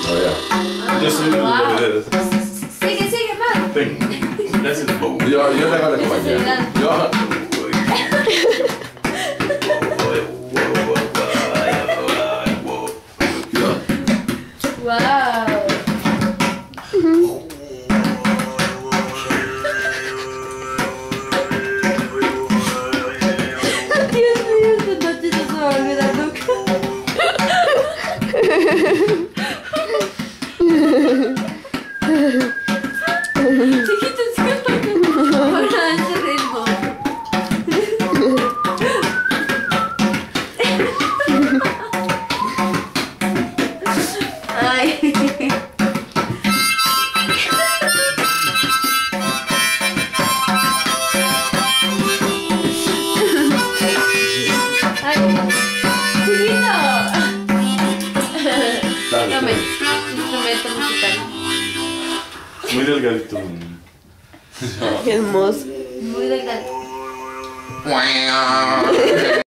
No, ya. Yo soy de los herederos. Sigue, man. Ven. Gracias. Yo le hago la compañía. Yo. Wow. Dios mío, esta noche no se va a olvidar nunca. Chiquitos, ahora ese ritmo. Ay. Ay, chiquito. Tome, instrumento musical. Muy delgadito. Qué hermoso. Muy delgado.